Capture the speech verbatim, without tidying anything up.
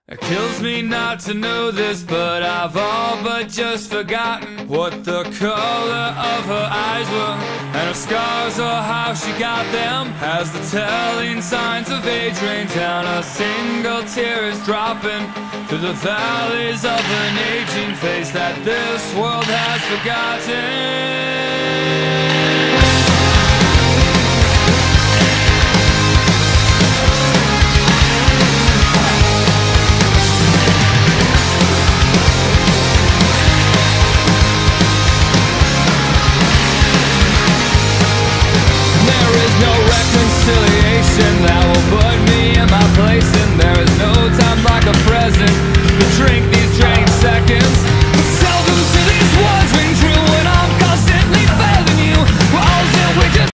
It kills me not to know this, but I've all but just forgotten what the color of her eyes were, and her scars or how she got them. As the telling signs of age rain down, a single tear is dropping through the valleys of an aging face that this world has forgotten.